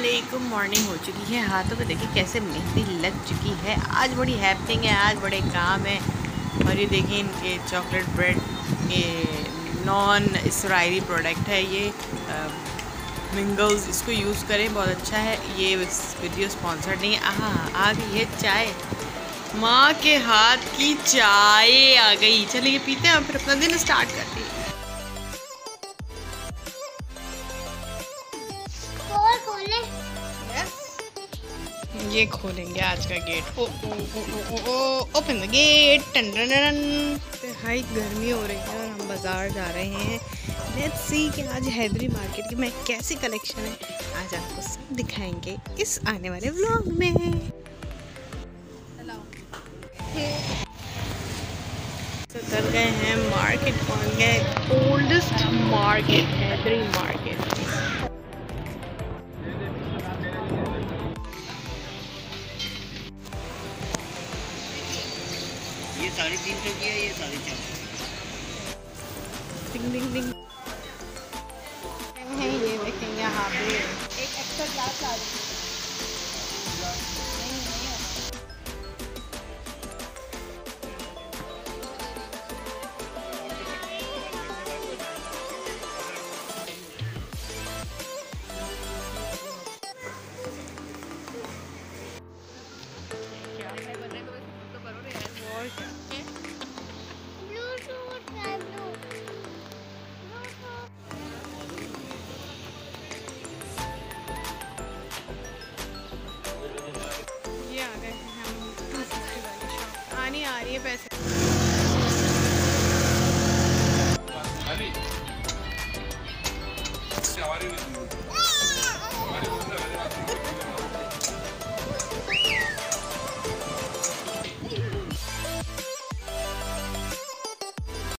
अस्सलामुअलैकुम। मॉर्निंग हो चुकी है, हाथों पे देखिए कैसे मेहंदी लग चुकी है। आज बड़ी हैपनिंग है, आज बड़े काम है। और ये देखिए इनके चॉकलेट ब्रेड, ये नॉन इसराइली प्रोडक्ट है। ये मिंगल्स, इसको यूज़ करें, बहुत अच्छा है। ये वीडियो स्पॉन्सर्ड नहीं है। आ गई है चाय, माँ के हाथ की चाय आ गई। चलिए पीते हैं और फिर अपना दिन स्टार्ट करते हैं। ये खोलेंगे आज का गेट। Open the gate. टन टन टन। हाई गर्मी हो रही है और हम बाज़ार जा रहे हैं। लेट्स सी कि आज हैदरी मार्केट की में कैसी कलेक्शन है। आज आपको सब दिखाएंगे इस आने वाले व्लॉग में। चल गए हैं मार्केट, पहुंच गए ओल्डेस्ट मार्केट, हैदरी मार्केट। ये 350 की है, ये 450। डिंग डिंग डिंग है। ये देखें यहाँ पे एक एक्स्ट्रा ग्लास आ रही है। ये आ गए हैं हम 250 वाली शॉप। आनी आ रही है पैसे।